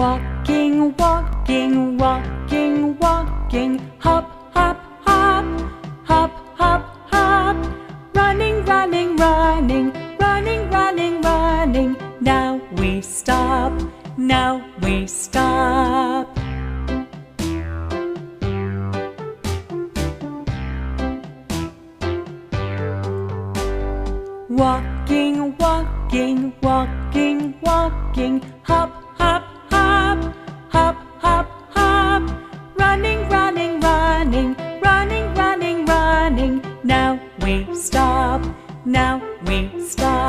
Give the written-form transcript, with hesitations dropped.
Walking, walking, walking, walking, hop, hop, hop, hop, hop, hop. Running, running, running, running, running, running. Now we stop, now we stop. Walking, walking, walking, walking, hop, hop, hop, hop, hop, hop. Running, running, running, running, running, running. Now we stop, now we stop.